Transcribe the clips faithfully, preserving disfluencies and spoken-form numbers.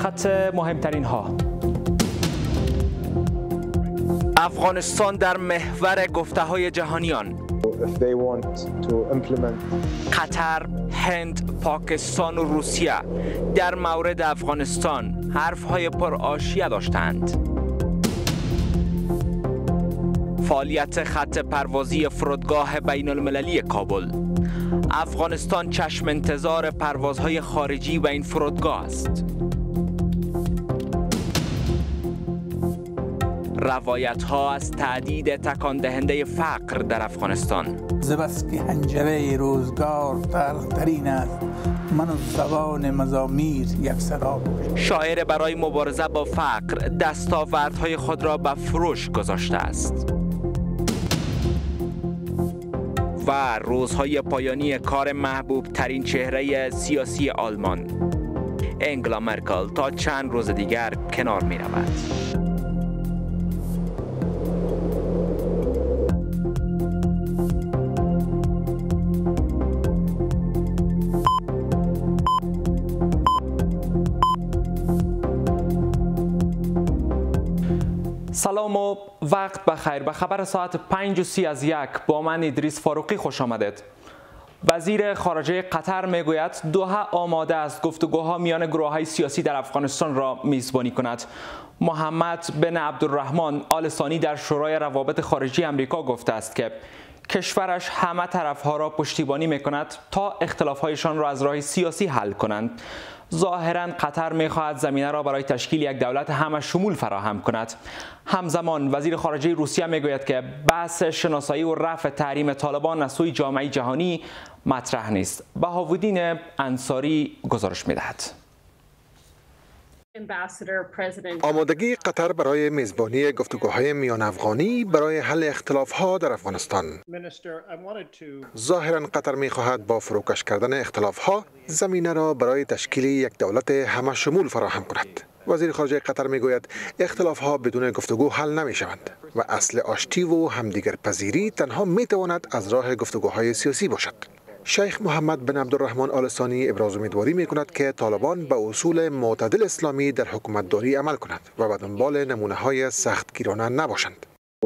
خط مهمترین ها. افغانستان در محور گفته‌های جهانیان. قطر، هند، پاکستان و روسیه در مورد افغانستان حرف‌های پرآشیه داشتند. فعالیت خط پروازی فرودگاه بین المللی کابل. افغانستان چشم انتظار پروازهای خارجی به این فرودگاه است. روایت ها از تعدید تکان دهنده فقر در افغانستان. زبسکی حنجره روزگار تلخترین است، من و زبان مزامیر یک صدا بود. شاعر برای مبارزه با فقر دستاوردهای خود را به فروش گذاشته است. و روزهای پایانی کار محبوب ترین چهره سیاسی آلمان، انگلا مرکل، تا چند روز دیگر کنار می رود. سلام و وقت بخیر. به خبر ساعت پنج و سی از یک با من ادریس فاروقی خوش آمدید. وزیر خارجه قطر میگوید دوحه آماده است گفتگوها میان گروه‌های سیاسی در افغانستان را میزبانی کند. محمد بن عبدالرحمن آل ثانی در شورای روابط خارجی امریکا گفته است که کشورش همه طرفها را پشتیبانی میکند تا اختلافهایشان را از راه سیاسی حل کنند. ظاهراً قطر می‌خواهد زمینه را برای تشکیل یک دولت همه شمول فراهم کند. همزمان وزیر خارجه روسیه میگوید که بحث شناسایی و رفع تحریم طالبان از سوی جامعه جهانی مطرح نیست. بهاءالدین انصاری گزارش می‌دهد. آمادگی قطر برای میزبانی گفتگوهای میان افغانی برای حل اختلاف‌ها در افغانستان. ظاهراً قطر می‌خواهد با فروکش کردن اختلاف‌ها زمینه را برای تشکیل یک دولت همه شمول فراهم کند. وزیر خارجه قطر میگوید اختلاف‌ها بدون گفتگو حل نمی‌شوند و اصل آشتی و همدیگر پذیری تنها می‌تواند از راه گفتگوهای سیاسی باشد. شیخ محمد بن عبدالرحمن آل ثانی ابراز امیدواری می‌کند که طالبان به اصول معتدل اسلامی در حکومتداری عمل کند و به دنبال نمونه‌های سختگیرانه نباشند.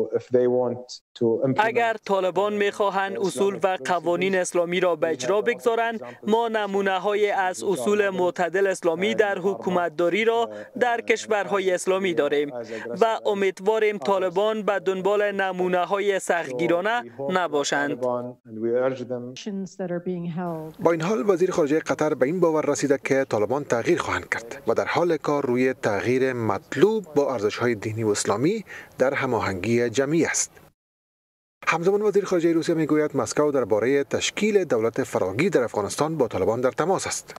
اگر طالبان می‌خواهند اصول و قوانین اسلامی را به اجرا بگذارند، ما نمونه‌های از اصول معتدل اسلامی در حکومتداری را در کشورهای اسلامی داریم و امیدواریم طالبان به دنبال نمونه‌های سختگیرانه نباشند. با این حال وزیر خارجه قطر به این باور رسیده که طالبان تغییر خواهند کرد و در حال کار روی تغییر مطلوب با ارزش‌های دینی و اسلامی در هماهنگی جمعی است. همزمان وزیر خارجه روسیه میگوید مسکو درباره تشکیل دولت فراگیر در افغانستان با طالبان در تماس است.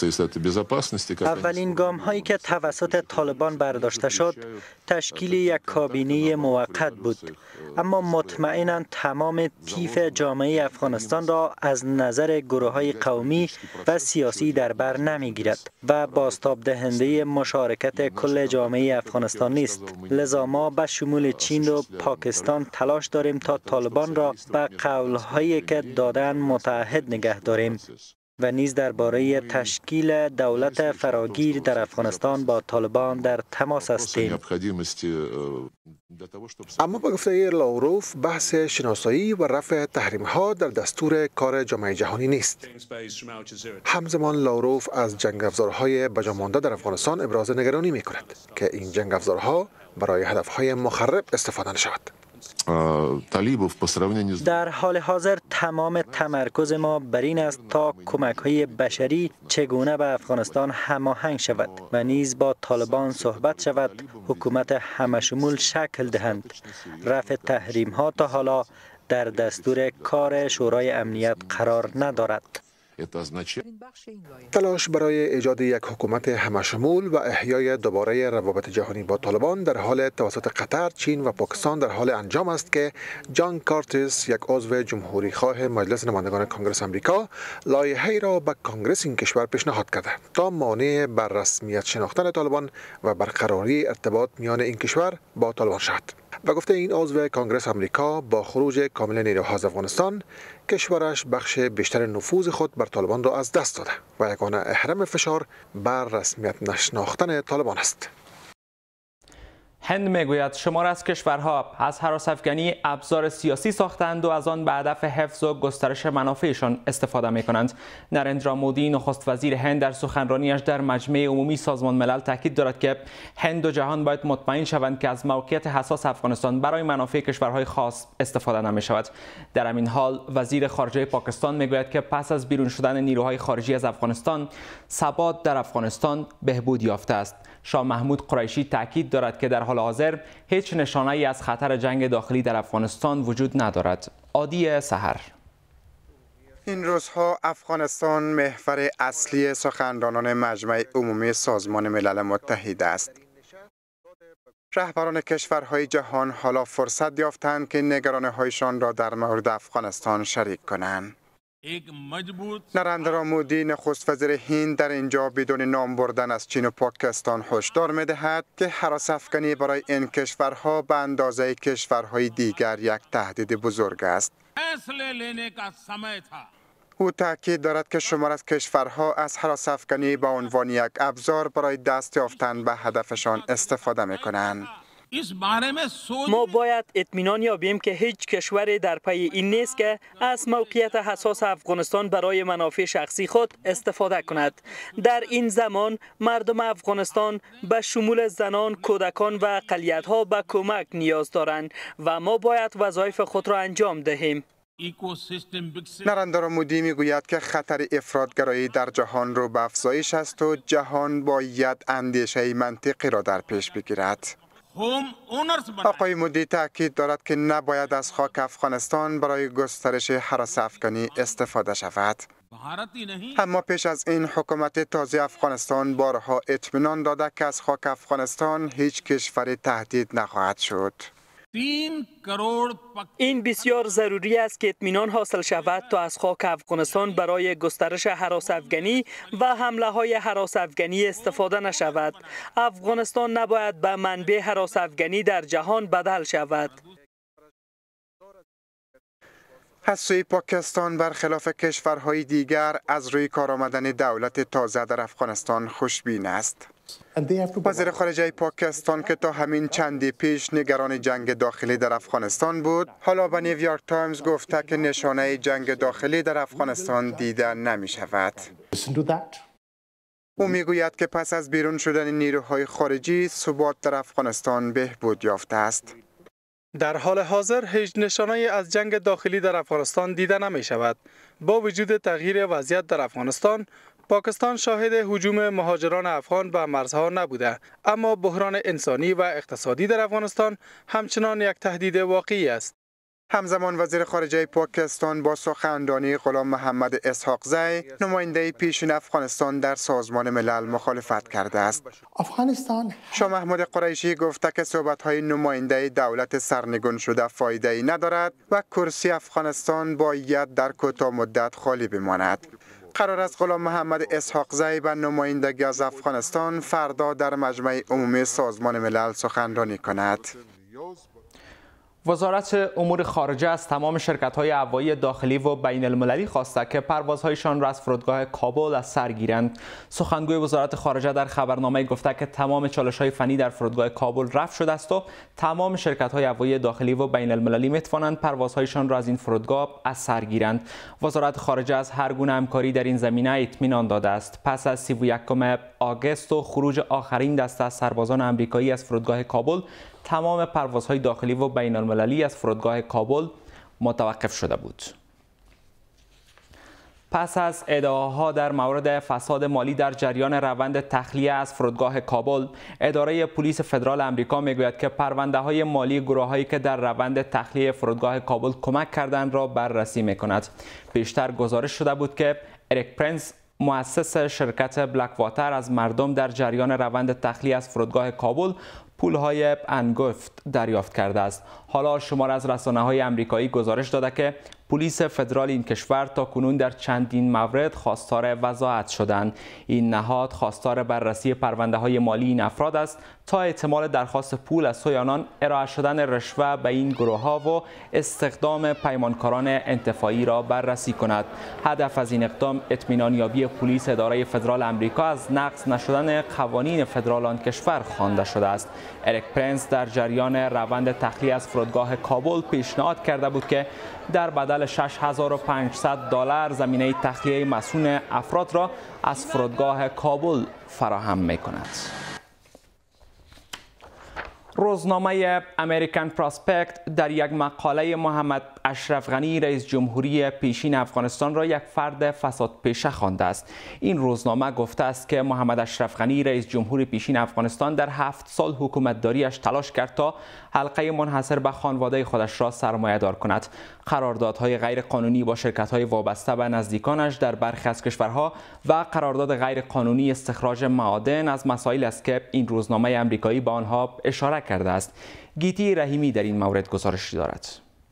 اولین گام هایی که توسط طالبان برداشته شد تشکیل یک کابینه موقت بود، اما مطمئناً تمام طیف جامعه افغانستان را از نظر گروه های قومی و سیاسی در بر نمی گیرد و بازتاب دهنده مشارکت کل جامعه افغانستان نیست. لذا ما به شمول چین و پاکستان تلاش داریم تا طالبان را به قول هایی که دادن متعهد نگه داریم و نیز درباره تشکیل دولت فراگیر در افغانستان با طالبان در تماس هستیم. اما به گفته لاوروف بحث شناسایی و رفع تحریم‌ها در دستور کار جامعه جهانی نیست. همزمان لاوروف از جنگ افزارهای بجا مانده در افغانستان ابراز نگرانی می‌کند که این جنگ افزارها برای هدف‌های مخرب استفاده نشود. در حال حاضر تمام تمرکز ما بر این است تا کمک‌های بشری چگونه به افغانستان هماهنگ شود و نیز با طالبان صحبت شود، حکومت همشمول شکل دهند. رفع تحریم‌ها تا حالا در دستور کار شورای امنیت قرار ندارد. تلاش برای ایجاد یک حکومت همشمول و احیای دوباره روابط جهانی با طالبان در حال توسط قطر، چین و پاکستان در حال انجام است که جان کارتیس، یک عضو جمهوری خواه مجلس نمایندگان کنگره آمریکا، لایحه‌ای را به کنگره این کشور پیشنهاد کرده تا مانع بر رسمیت شناختن طالبان و برقراری ارتباط میان این کشور با طالبان شود. و گفته این عضو کنگره آمریکا با خروج کامل نیروها از افغانستان کشورش بخش بیشتر نفوذ خود بر طالبان را از دست داده و یگانه اهرم فشار بر رسمیت نشناختن طالبان است. هند میگوید شمار از کشورها از هراس‌افکنی ابزار سیاسی ساختند و از آن به هدف حفظ و گسترش منافعشان استفاده می کنند. نریندرا مودی نخست وزیر هند در سخنرانیش در مجمع عمومی سازمان ملل تاکید دارد که هند و جهان باید مطمئن شوند که از موقعیت حساس افغانستان برای منافع کشورهای خاص استفاده نمی شود. در همین حال وزیر خارجه پاکستان میگوید که پس از بیرون شدن نیروهای خارجی از افغانستان ثبات در افغانستان بهبود یافته است. شاه محمود قریشی تاکید دارد که در حال حاضر هیچ نشانه‌ای از خطر جنگ داخلی در افغانستان وجود ندارد. عادی سحر. این روزها افغانستان محور اصلی سخنرانان مجمع عمومی سازمان ملل متحد است. رهبران کشورهای جهان حالا فرصت یافتند که نگرانی‌هایشان را در مورد افغانستان شریک کنند. نریندرا مودی نخست وزیر هند در اینجا بدون نام بردن از چین و پاکستان هشدار می‌دهد که هراس‌افکنی برای این کشورها به اندازه کشورهای دیگر یک تهدید بزرگ است. او تاکید دارد که شمار از کشورها از هراس‌افکنی به عنوان یک ابزار برای دست یافتن به هدفشان استفاده می‌کنند. ما باید اطمینان یابیم که هیچ کشوری در پی این نیست که از موقعیت حساس افغانستان برای منافع شخصی خود استفاده کند. در این زمان مردم افغانستان به شمول زنان، کودکان و اقلیت‌ها به کمک نیاز دارند و ما باید وظایف خود را انجام دهیم. نریندرا مودی میگوید که خطر افراطگرایی در جهان رو به افزایش است و جهان باید اندیشه منطقی را در پیش بگیرد. آقای مودی تاکید دارد که نباید از خاک افغانستان برای گسترش هراس‌افکنی استفاده شود. اما پیش از این حکومت تازه افغانستان بارها اطمینان داده که از خاک افغانستان هیچ کشوری تهدید نخواهد شد. این بسیار ضروری است که اطمینان حاصل شود تا از خاک افغانستان برای گسترش هراس‌افکنی و حمله های هراس‌افکنی استفاده نشود. افغانستان نباید به منبع هراس‌افکنی در جهان بدل شود. از سوی پاکستان برخلاف کشورهای دیگر از روی کار آمدن دولت تازه در افغانستان خوشبین است. وزیر خارجه پاکستان که تا همین چندی پیش نگران جنگ داخلی در افغانستان بود، حالا به نیویورک تایمز گفته که نشانه جنگ داخلی در افغانستان دیده نمی شود. او می گوید که پس از بیرون شدن نیروهای خارجی ثبات در افغانستان بهبود یافته است. در حال حاضر هیچ نشانه‌ای از جنگ داخلی در افغانستان دیده نمی شود. با وجود تغییر وضعیت در افغانستان، پاکستان شاهد هجوم مهاجران افغان به مرزها نبوده، اما بحران انسانی و اقتصادی در افغانستان همچنان یک تهدید واقعی است. همزمان وزیر خارجه پاکستان با سخنرانی غلام محمد اسحاق زی، نماینده پیشین افغانستان در سازمان ملل مخالفت کرده است. افغانستان شاه محمود قریشی گفته که صحبت‌های نماینده دولت سرنگون شده فایده‌ای ندارد و کرسی افغانستان باید در کوتاه مدت خالی بماند. قرار است غلام محمد اسحاق زی به نمایندگی از افغانستان فردا در مجمع عمومی سازمان ملل سخنرانی کند. وزارت امور خارجه از تمام شرکت‌های هوایی داخلی و بین المللی خواسته که پروازهایشان را از فرودگاه کابل از سر گیرند. سخنگوی وزارت خارجه در خبرنامه گفته که تمام چالش‌های فنی در فرودگاه کابل رفع شده است و تمام شرکت‌های هوایی داخلی و بین المللی می‌توانند پروازهایشان را از این فرودگاه از سر گیرند. وزارت خارجه از هر گونه همکاری در این زمینه اطمینان داده است. پس از سی و یکم آگوست و خروج آخرین دسته از سربازان آمریکایی از فرودگاه کابل، تمام پروازهای داخلی و بین المللی از فرودگاه کابل متوقف شده بود. پس از ادعاها در مورد فساد مالی در جریان روند تخلیه از فرودگاه کابل، اداره پلیس فدرال آمریکا میگوید که پرونده‌های مالی گروه‌هایی که در روند تخلیه فرودگاه کابل کمک کردند را بررسی می‌کند. بیشتر گزارش شده بود که اریک پرنس، مؤسس شرکت بلک واتر، از مردم در جریان روند تخلیه از فرودگاه کابل پولهای انگفت دریافت کرده است. حالا شمار از رسانه‌های آمریکایی گزارش داده که پلیس فدرال این کشور تا کنون در چندین مورد خواستار وضاحت شدند. این نهاد خواستار بررسی پرونده های مالی این افراد است تا احتمال درخواست پول از سوی آنان، ارائه شدن رشوه به این گروه ها و استخدام پیمانکاران انتفاعی را بررسی کند. هدف از این اقدام اطمینان یابی پلیس اداره فدرال امریکا از نقض نشدن قوانین فدرال آن کشور خوانده شده است. اریک پرنس در جریان روند تخلیه از فرودگاه کابل پیشنهاد کرده بود که در بدل شش هزار و پانصد دلار زمینه تخلیه مسئول افراد را از فرودگاه کابل فراهم می‌کند. روزنامه امریکن پراسپکت در یک مقاله محمد اشرف غنی رئیس جمهوری پیشین افغانستان را یک فرد فساد پیشه خوانده است. این روزنامه گفته است که محمد اشرف غنی رئیس جمهوری پیشین افغانستان در هفت سال حکومتداریش تلاش کرد تا حلقه منحصر به خانواده خودش را سرمایه‌دار کند. قراردادهای غیر قانونی با شرکت‌های وابسته به نزدیکانش در برخی از کشورها و قرارداد غیر قانونی استخراج معادن از مسائل است که این روزنامه آمریکایی به آنها اشاره کرده است. گیتی رحیمی در این مورد گزارشی دارد.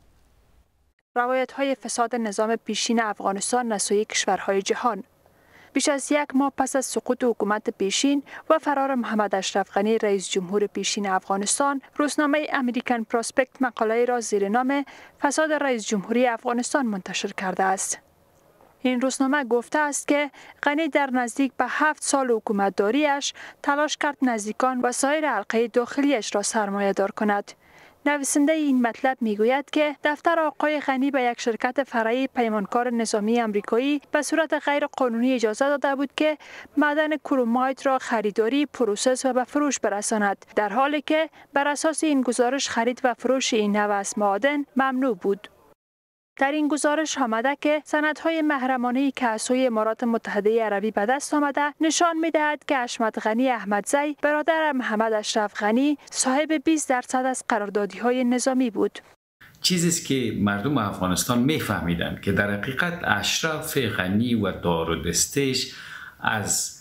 روایت‌های فساد نظام پیشین افغانستان نسوی کشورهای جهان. بیش از یک ماه پس از سقوط حکومت پیشین و فرار محمد اشرف غنی رئیس جمهور پیشین افغانستان، روزنامه امریکن پراسپکت مقاله را زیر نام فساد رئیس جمهوری افغانستان منتشر کرده است. این روزنامه گفته است که غنی در نزدیک به هفت سال حکومتداریش تلاش کرد نزدیکان و سایر حلقه داخلیش را سرمایه دار کند. نویسنده این مطلب میگوید که دفتر آقای غنی به یک شرکت فرعی پیمانکار نظامی آمریکایی به صورت غیر قانونی اجازه داده بود که معدن کرومایت را خریداری، پروسس و به فروش برساند، در حالی که بر اساس این گزارش خرید و فروش این نوع از معادن ممنوع بود. در این گزارش آمده که سندهای محرمانه‌ای که از سوی امارات متحده عربی به دست آمده نشان می‌دهد که حشمت غنی احمدزی برادر محمد اشرف غنی صاحب بیست درصد از قراردادی‌های نظامی بود. چیزی است که مردم افغانستان می‌فهمیدند که در حقیقت اشرف غنی و دار و دستش از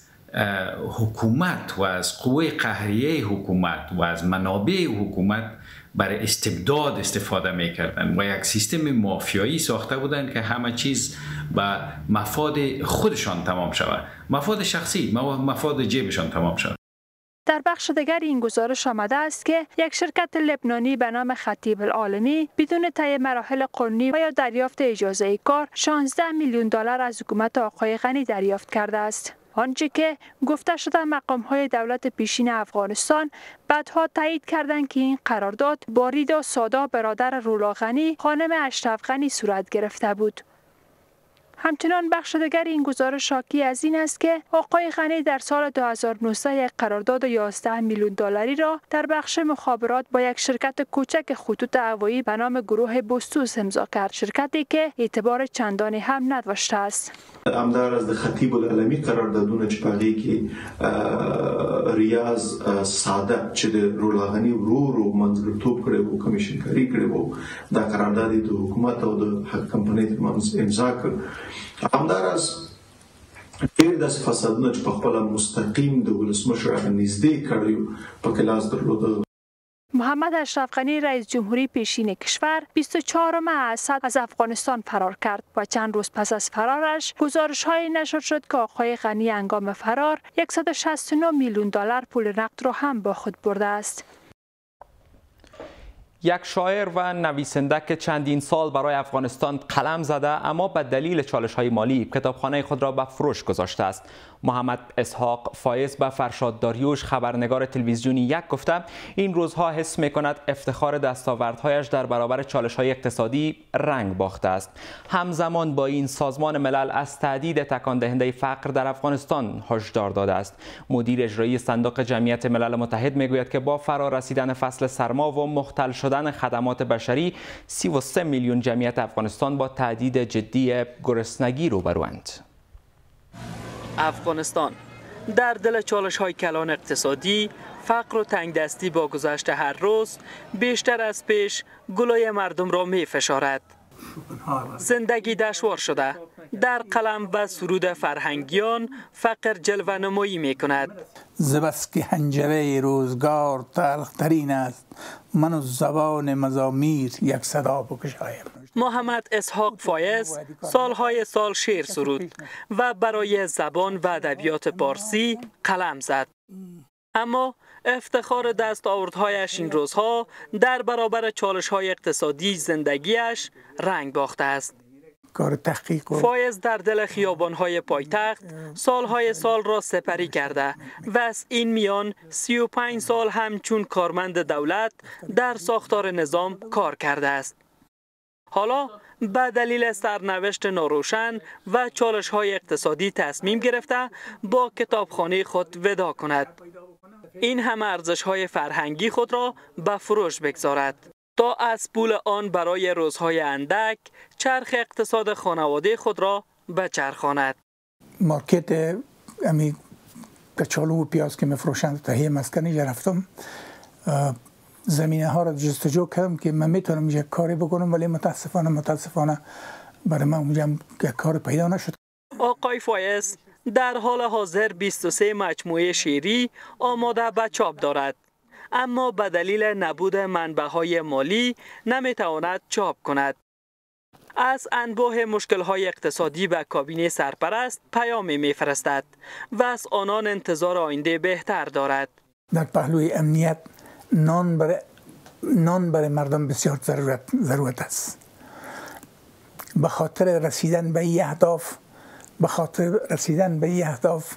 حکومت و از قوه قهریه حکومت و از منابع حکومت برای استبداد استفاده میکردن و یک سیستم مافیایی ساخته بودند که همه چیز به مفاد خودشان تمام شود، مفاد شخصی، مفاد جیبشان تمام شود. در بخش دیگر این گزارش آمده است که یک شرکت لبنانی به نام خطیب العالمی بدون طی مراحل قانونی و یا دریافت اجازه کار شانزده میلیون دلار از حکومت آقای غنی دریافت کرده است. آنچه که گفته شده مقام‌های دولت پیشین افغانستان بعدها تایید کردند که این قرارداد با ریدا سادا برادر رولا غنی خانم اشرف غنی صورت گرفته بود. همچنان بخش دیگر این گزارش حاکی از این است که آقای غنی در سال دو هزار و نوزده یک قرارداد یازده میلیون دلاری را در بخش مخابرات با یک شرکت کوچک خطوط هوایی به نام گروه بوستوس امضا کرد، شرکتی که اعتبار چندانی هم نداشته است. همدار از خطیب العالمی قراردادونه چې پاږي کې ریاض ساده چې د رولا غنی ورو ورو منځګړیتوب کړی وو، کمیشن کاری کړی وو، دا قرارداد د حکومت او د حق کمپنۍ ترمنځ امضا کړ. همدار از ډېر داسې فسادونه چې په خپله مستقیم د ولسمشر هغه نږدې کړی په کې لاس درلوده. محمد اشرف غنی رئیس جمهوری پیشین کشور بیست و چهارم اسد از افغانستان فرار کرد و چند روز پس از فرارش گزارش‌هایی نشر شد که آقای غنی هنگام فرار صد و شصت و نه میلیون دلار پول نقد را هم با خود برده است. یک شاعر و نویسنده که چندین سال برای افغانستان قلم زده اما به دلیل چالش‌های مالی کتابخانه خود را به فروش گذاشته است. محمد اسحاق فایز به فرشاد داریوش خبرنگار تلویزیونی یک گفته این روزها حس می‌کند افتخار دستاوردهایش در برابر چالش‌های اقتصادی رنگ باخته است. همزمان با این سازمان ملل از تهدید تکان دهنده فقر در افغانستان هشدار داده است. مدیر اجرایی صندوق جمعیت ملل متحد میگوید که با فرا رسیدن فصل سرما و مختل شدن خدمات بشری سی و سه میلیون جمعیت افغانستان با تهدید جدی گرسنگی روبروند. افغانستان در دل چالش‌های کلان اقتصادی، فقر و تنگدستی با گذشت هر روز بیشتر از پیش گلوی مردم را می فشارد. زندگی دشوار شده، در قلم و سرود فرهنگیان فقر جلوه نمایی می کند. زبست که حنجره روزگار تلخترین است، من و زبان مزامیر یک صدا بکشایم. محمد اسحاق فایز سالهای سال شعر سرود و برای زبان و ادبیات پارسی قلم زد. اما افتخار دستاوردهایش این روزها در برابر چالش‌های اقتصادی زندگیش رنگ باخته است. کار تحقیق فایز در دل خیابان‌های پایتخت سالهای سال را سپری کرده و از این میان سی و پنج سال همچون کارمند دولت در ساختار نظام کار کرده است. حالا به دلیل سرنوشت ناروشن و چالش‌های اقتصادی تصمیم گرفته با کتابخانه خود وداع کند. این همه ارزش‌های فرهنگی خود را به فروش بگذارد تا از پول آن برای روزهای اندک چرخ اقتصاد خانواده خود را بچرخاند. مارکت امی کچالو و پیاز که میفروشند تهیه مسکنی رفتم، زمینه ها را جستجو کردم که من میتونم یک کاری بکنم، ولی متاسفانه متاسفانه برای من اونجا یک کار پیدا نشد. آقای فایز در حال حاضر بیست و سه مجموعه شعری آماده به چاپ دارد، اما به دلیل نبود منبع‌های مالی نمیتواند چاپ کند. از انبوه مشکل‌های اقتصادی به کابینه سرپرست پیامی میفرستد و از آنان انتظار آینده بهتر دارد. در پهلوی امنیت نان برای نان برای مردم بسیار ضرورت ضرورت است. به خاطر رسیدن به این اهداف به خاطر رسیدن به این اهداف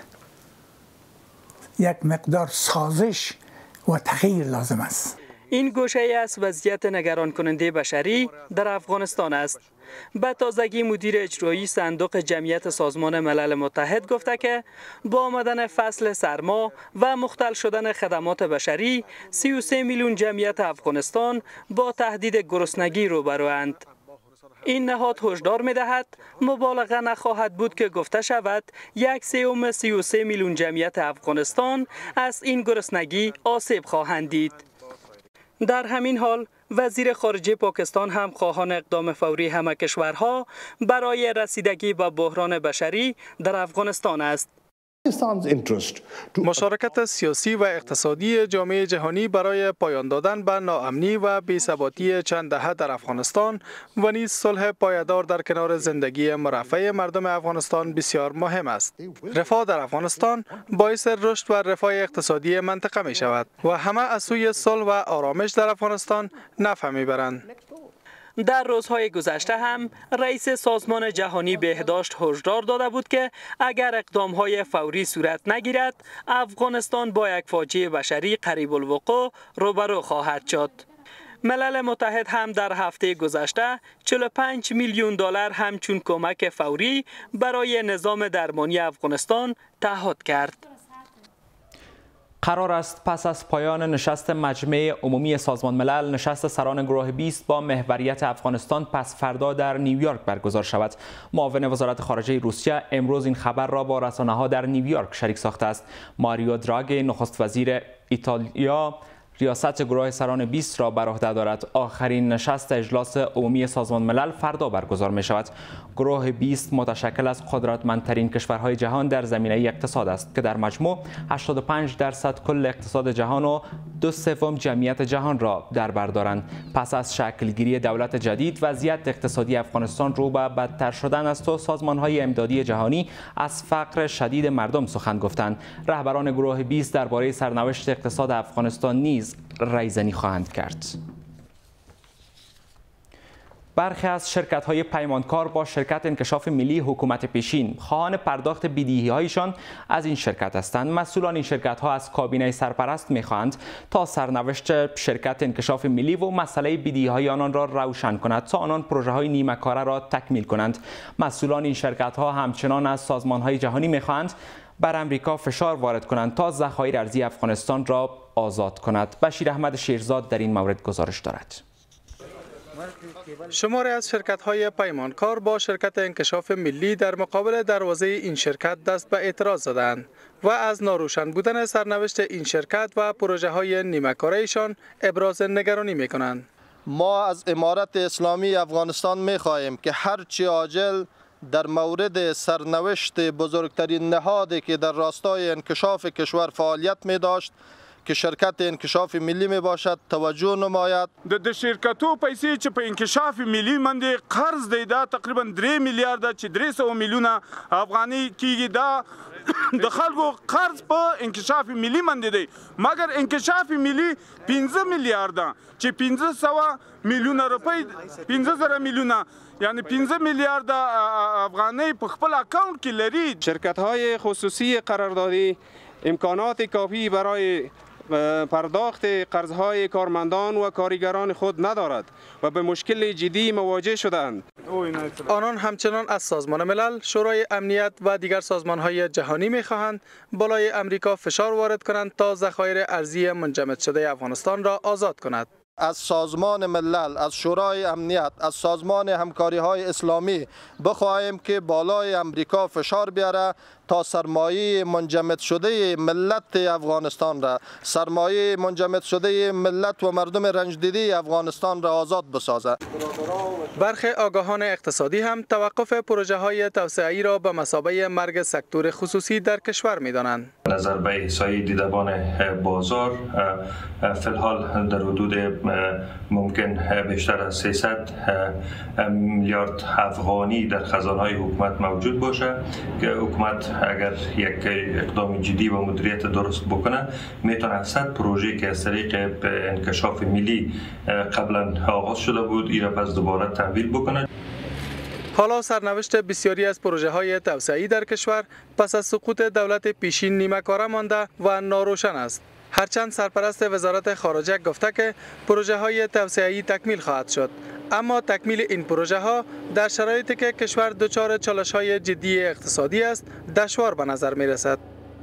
یک مقدار سازش و تغییر لازم است. این گوشه از وضعیت نگران کننده بشری در افغانستان است. به تازگی مدیر اجرایی صندوق جمعیت سازمان ملل متحد گفته که با آمدن فصل سرما و مختل شدن خدمات بشری سی و سه میلیون جمعیت افغانستان با تهدید گرسنگی روبروند. این نهاد هشدار می‌دهد مبالغه نخواهد بود که گفته شود یک سوم سی و سه میلیون جمعیت افغانستان از این گرسنگی آسیب خواهند دید. در همین حال وزیر خارجه پاکستان هم خواهان اقدام فوری همه کشورها برای رسیدگی به بحران بشری در افغانستان است. مشارکت سیاسی و اقتصادی جامعه جهانی برای پایان دادن به ناامنی و بی‌ثباتی چند دهه در افغانستان و نیز صلح پایدار در کنار زندگی مرفه مردم افغانستان بسیار مهم است. رفاه در افغانستان باعث رشد و رفاه اقتصادی منطقه می شود و همه از سوی صلح و آرامش در افغانستان نفع می برند. در روزهای گذشته هم رئیس سازمان جهانی بهداشت هشدار داده بود که اگر اقدامهای فوری صورت نگیرد افغانستان با یک فاجعه بشری قریب الوقوع روبرو خواهد شد. ملل متحد هم در هفته گذشته چهل و پنج میلیون دلار همچون کمک فوری برای نظام درمانی افغانستان تعهد کرد. قرار است پس از پایان نشست مجمع عمومی سازمان ملل نشست سران گروه بیست با محوریت افغانستان پس فردا در نیویورک برگزار شود. معاون وزارت خارجه روسیه امروز این خبر را با رسانه‌ها در نیویورک شریک ساخته است. ماریو دراگی نخست وزیر ایتالیا ریاست گروه سران بیست را بر عهده دارد. آخرین نشست اجلاس عمومی سازمان ملل فردا برگزار می شود. گروه بیست متشکل از قدرتمندترین کشورهای جهان در زمینه اقتصاد است که در مجموع هشتاد و پنج درصد کل اقتصاد جهان و دو سوم جمعیت جهان را در بر دارند. پس از شکلگیری دولت جدید وضعیت اقتصادی افغانستان رو به بدتر شدن است و سازمان‌های امدادی جهانی از فقر شدید مردم سخن گفتند. رهبران گروه بیست درباره سرنوشت اقتصاد افغانستان نیز رایزنی خواهند کرد. برخی از شرکت‌های پیمانکار با شرکت انکشاف ملی حکومت پیشین خواهان پرداخت بدهی‌هایشان از این شرکت هستند. مسئولان این شرکت‌ها از کابینه سرپرست می‌خواهند تا سرنوشت شرکت انکشاف ملی و مسئله بدهی‌های آنان را روشن کند تا آنان پروژه‌های نیمه‌کاره را تکمیل کنند. مسئولان این شرکت‌ها همچنان از سازمان‌های جهانی می‌خواهند بر امریکا فشار وارد کنند تا ذخایر ارزی افغانستان را آزاد کند. بشیر احمد شیرزاد در این مورد گزارش دارد. شماری از شرکت‌های پیمانکار با شرکت انکشاف ملی در مقابل دروازه این شرکت دست به اعتراض زدند و از ناروشن بودن سرنوشت این شرکت و پروژه‌های نیمه‌کاره‌شان ابراز نگرانی می‌کنند. ما از امارت اسلامی افغانستان می‌خواهیم که هرچی عاجل در مورد سرنوشت بزرگترین نهادی که در راستای انکشاف کشور فعالیت می داشت که شرکت انکشاف ملی می باشد توجه نماید. د شرکتو پیسې چې په انکشاف ملی باندې قرض دی دا تقریبا درې میلیارډ چې درې سوه میلیونه افغاني کیږي دا د خلکو قرض په انکشاف ملی باندې دی مګر انکشاف ملی پنځه میلیارډ چې پنځه سوه میلیونه روپۍ پنځه زره میلیونه یعنی پنځه میلیارډ افغانۍ په خپل اکاونت کې لري. شرکت‌های خصوصی قراردادی امکانات کافی برای پرداخت قرضهای کارمندان و کارگران خود ندارد و به مشکل جدی مواجه شدند. آنان همچنان از سازمان ملل، شورای امنیت و دیگر سازمان‌های جهانی می‌خواهند بالای امریکا فشار وارد کنند تا ذخایر ارزی منجمد شده افغانستان را آزاد کند. از سازمان ملل، از شورای امنیت، از سازمان همکاری های اسلامی بخواهیم که بالای امریکا فشار بیاره تا سرمایه منجمد شده ملت افغانستان را، سرمایه منجمد شده ملت و مردم رنج دیده افغانستان را آزاد بسازد. برخی آگاهان اقتصادی هم توقف پروژه های توسعه‌ای را به مثابه مرگ سکتور خصوصی در کشور می‌دانند. نظر به احصای دیدبان بازار فی الحال در حدود ممکن بیشتر از سیصد میلیارد افغانی در خزانه‌های حکومت موجود باشه که حکومت اگر یک اقدام جدی و مدیریت درست بکنه میتونه صد پروژه که از طریق انکشاف ملی قبلا آغاز شده بود این را پس دوباره تمویل بکنه. حالا سرنوشت بسیاری از پروژه های توسعه‌ای در کشور پس از سقوط دولت پیشین نیمه‌کاره مانده و ناروشن است. هرچند سرپرست وزارت خارجه گفته که پروژه های توسعه‌ای تکمیل خواهد شد، اما تکمیل این پروژه ها در شرایطی که کشور دچار چالش های جدی اقتصادی است دشوار به نظر می رسد.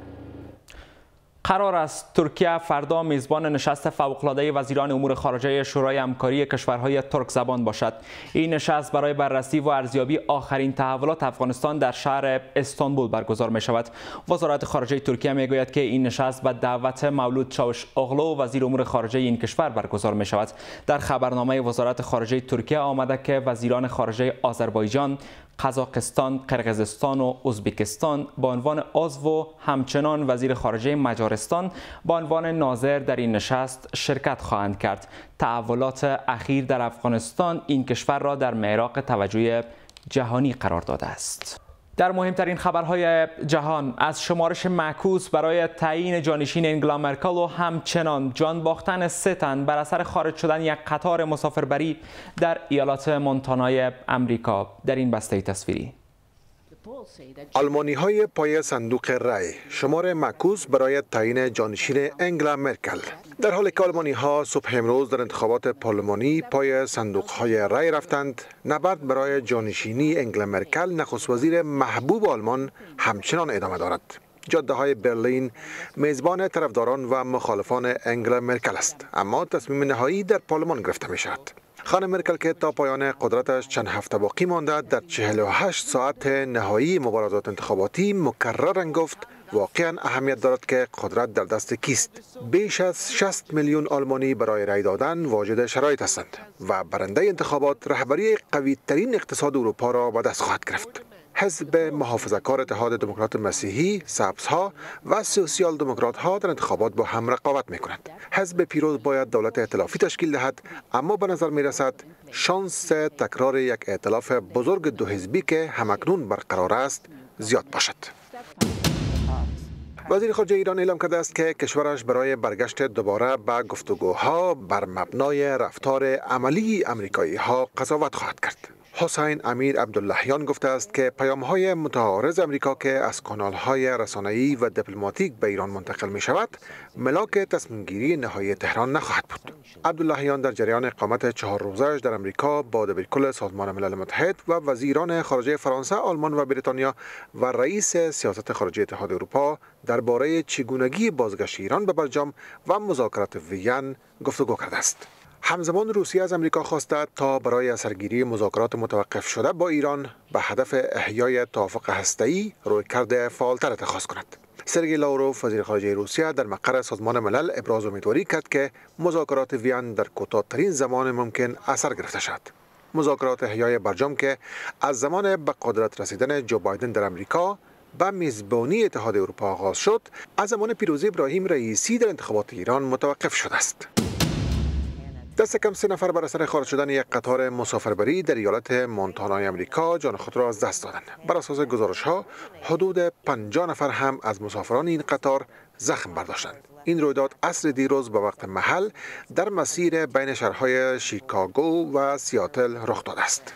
قرار است ترکیه فردا میزبان نشست فوق‌العاده وزیران امور خارجه شورای همکاری کشورهای ترک زبان باشد. این نشست برای بررسی و ارزیابی آخرین تحولات افغانستان در شهر استانبول برگزار می شود. وزارت خارجه ترکیه می گوید که این نشست به دعوت مولود چاوش اغلو وزیر امور خارجه این کشور برگزار می شود. در خبرنامه وزارت خارجه ترکیه آمده که وزیران خارجه آذربایجان، قزاقستان، قرقیزستان و ازبکستان با عنوان عضو و همچنان وزیر خارجه مجارستان با عنوان ناظر در این نشست شرکت خواهند کرد. تحولات اخیر در افغانستان این کشور را در معراق توجه جهانی قرار داده است. در مهمترین خبرهای جهان، از شمارش معکوس برای تعیین جانشین انگلا مرکل و همچنان جان باختن سه تن بر اثر خارج شدن یک قطار مسافربری در ایالات مونتانای امریکا در این بسته تصویری. آلمانی های پای صندوق رای شمار معکوس برای تعیین جانشین انگلا مرکل. در حالی که آلمانی ها صبح امروز در انتخابات پارلمانی پای صندوق های رای رفتند، نبرد برای جانشینی انگلا مرکل نخست وزیر محبوب آلمان همچنان ادامه دارد. جاده های برلین میزبان طرفداران و مخالفان انگلا مرکل است، اما تصمیم نهایی در پارلمان گرفته می شود. خانم مرکل که تا پایان قدرتش چند هفته باقی مانده در چهل و هشت ساعت نهایی مبارزات انتخاباتی مکرراً گفت واقعاً اهمیت دارد که قدرت در دست کیست. بیش از شصت میلیون آلمانی برای رای دادن واجد شرایط هستند و برنده انتخابات رهبری قوی ترین اقتصاد اروپا را به دست خواهد گرفت. حزب محافظه‌کار اتحاد دموکرات مسیحی، سبزها و سوسیال دموکرات ها در انتخابات با هم رقابت می کنند. حزب پیروز باید دولت ائتلافی تشکیل دهد، اما به نظر می رسد شانس تکرار یک ائتلاف بزرگ دو حزبی که همکنون برقرار است زیاد باشد. وزیر خارجه ایران اعلام کرده است که کشورش برای برگشت دوباره به گفتگوها بر مبنای رفتار عملی امریکایی ها قضاوت خواهد کرد. حسین امیر عبداللهیان گفته است که پیام‌های متعارض امریکا که از کانال‌های رسانه‌ای و دیپلماتیک به ایران منتقل می شود، ملاک تصمیم‌گیری نهایی تهران نخواهد بود. عبداللهیان در جریان اقامت چهار روزه‌اش در امریکا با دبیرکل سازمان ملل متحد و وزیران خارجه فرانسه، آلمان و بریتانیا و رئیس سیاست خارجی اتحاد اروپا درباره چگونگی بازگشت ایران به برجام و مذاکرات وین گفتگو کرده است. همزمان روسیه از امریکا خواسته تا برای اثرگیری مذاکرات متوقف شده با ایران به هدف احیای توافق هسته‌ای رویکرد فعالتر اتخاذ کند. سرگئی لاوروف وزیر خارجه روسیه در مقر سازمان ملل ابراز امیدواری کرد که مذاکرات وین در کوتاه‌ترین زمان ممکن اثر گرفته شود. مذاکرات احیای برجام که از زمان به قدرت رسیدن جو بایدن در امریکا به میزبانی اتحاد اروپا آغاز شد، از زمان پیروزی ابراهیم رئیسی در انتخابات ایران متوقف شده است. دست کم سه نفر بر اثر خارج شدن یک قطار مسافربری در ایالت مونتانای امریکا جان خود را از دست دادند. بر اساس گزارش‌ها حدود پنجاه نفر هم از مسافران این قطار زخم برداشتند. این رویداد عصر دیروز به وقت محل در مسیر بین شهرهای شیکاگو و سیاتل رخ داده است.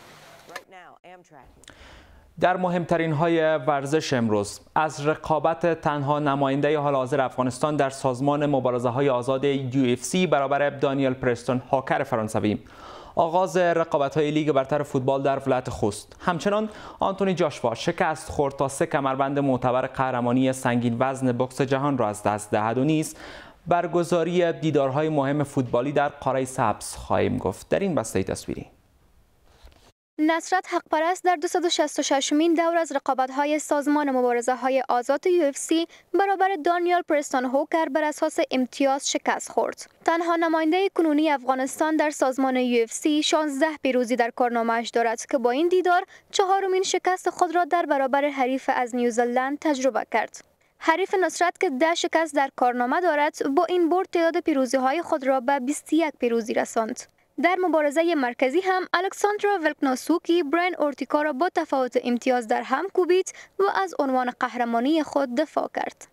در مهمترین های ورزش امروز، از رقابت تنها نماینده حال حاضر افغانستان در سازمان مبارزه های آزاد یو اف سی برابر دانیل پرستون هاکر فرانسوی، آغاز رقابت های لیگ برتر فوتبال در ولایت خوست. همچنان آنتونی جاشوا شکست خورد تا سه کمربند معتبر قهرمانی سنگین وزن بوکس جهان را از دست دهد و نیز برگزاری دیدارهای مهم فوتبالی در قاره سبز خواهیم گفت. در این بسته تصویری نصرت حقپرست در دویست و شصت و ششمین دور از رقابت‌های سازمان مبارزه‌های آزاد یو اف سی برابر دانیل پرستون هاکر بر اساس امتیاز شکست خورد. تنها نماینده کنونی افغانستان در سازمان یو اف سی شانزده پیروزی در کارنامه‌اش دارد که با این دیدار چهارمین شکست خود را در برابر حریف از نیوزلند تجربه کرد. حریف نصرت که ده شکست در کارنامه دارد، با این برد تعداد پیروزی‌های خود را به بیست و یک پیروزی رساند. در مبارزه مرکزی هم الکساندرا ولکناسوکی براین اورتیکا را با تفاوت امتیاز در هم کوبید و از عنوان قهرمانی خود دفاع کرد.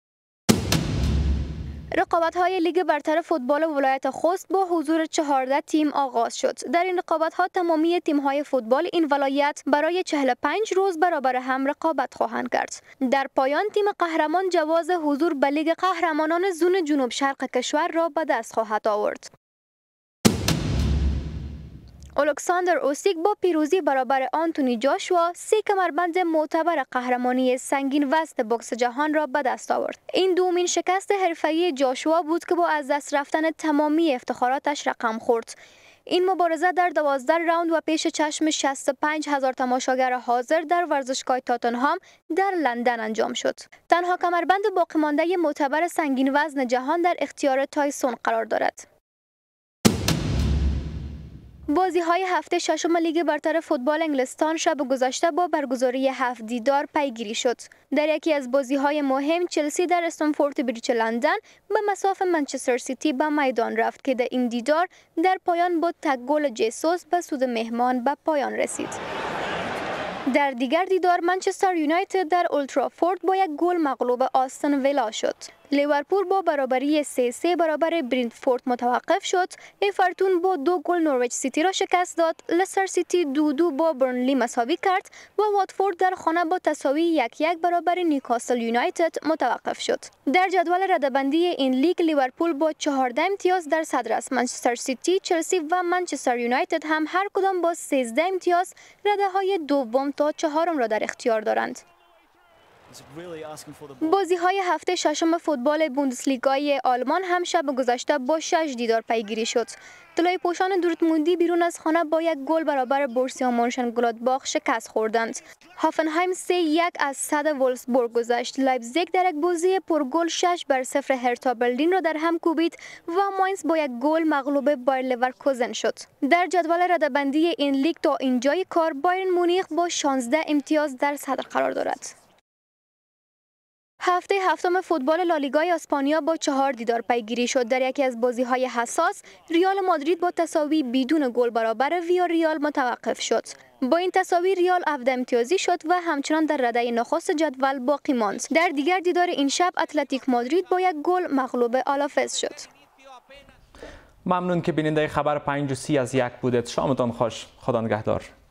رقابت‌های لیگ برتر فوتبال ولایت خوست با حضور چهارده تیم آغاز شد. در این رقابت‌ها تمامی تیم‌های فوتبال این ولایت برای چهل و پنج روز برابر هم رقابت خواهند کرد. در پایان تیم قهرمان جواز حضور به لیگ قهرمانان زون جنوب شرق کشور را به دست خواهد آورد. الکساندر اوسیک با پیروزی برابر آنتونی جاشوا سه کمربند معتبر قهرمانی سنگین وزن بوکس جهان را به دست آورد. این دومین شکست حرفه‌ای جاشوا بود که با از دست رفتن تمامی افتخاراتش رقم خورد. این مبارزه در دوازده راوند و پیش چشم شصت و پنج هزار تماشاگر حاضر در ورزشگاه تاتنهام در لندن انجام شد. تنها کمربند باقی مانده معتبر سنگین وزن جهان در اختیار تایسون قرار دارد. بازی های هفته ششم لیگ برتر فوتبال انگلستان شب گذشته با برگزاری هفت دیدار پیگیری شد. در یکی از بازی های مهم چلسی در استنفورد بریج لندن به مصاف منچستر سیتی به میدان رفت که در این دیدار در پایان با تک گل جیسوس به سود مهمان به پایان رسید. در دیگر دیدار منچستر یونایتد در اولترافورد با یک گل مغلوب آستون ویلا شد. لیورپول با برابری سه سه برابر برنتفورد متوقف شد. اورتون با دو گل نورویچ سیتی را شکست داد. لستر سیتی دو دو با برنلی مساوی کرد و واتفورد در خانه با تساوی یک یک برابر نیوکاسل یونایتد متوقف شد. در جدول رده‌بندی این لیگ لیورپول با چهارده امتیاز در صدر است. منچستر سیتی، چلسی و منچستر یونایتد هم هر کدام با سیزده امتیاز رده‌های دوم تا چهارم را در اختیار دارند. بازی های هفته ششم فوتبال بوندسلیگای آلمان هم شب گذشته با شش دیدار پیگیری شد. طلای پوشان دورتموندی بیرون از خانه با یک گل برابر بورسیا مونشنگلادباخ شکست خوردند. هافنهایم سه یک از صد وولفسبورگ گذشت. لایپزیگ در یک بازی پرگل شش بر صفر هرتا برلین را در هم کوبید و ماینز با یک گل مغلوب بایر لورکوزن شد. در جدول رده‌بندی این لیگ تا اینجای کار بایرن مونیخ با شانزده امتیاز در صدر قرار دارد. هفته هفتم فوتبال لالیگای اسپانیا با چهار دیدار پیگیری شد. در یکی از بازی‌های حساس ریال مادرید با تساوی بدون گل برابر ویاریال متوقف شد. با این تساوی ریال هفده امتیازی شد و همچنان در رده نخست جدول باقی ماند. در دیگر دیدار این شب اتلتیک مادرید با یک گل مغلوب آلافز شد. ممنون که بیننده خبر پنج و سی از یک بودید. شامتان خوش. خدا نگهدار.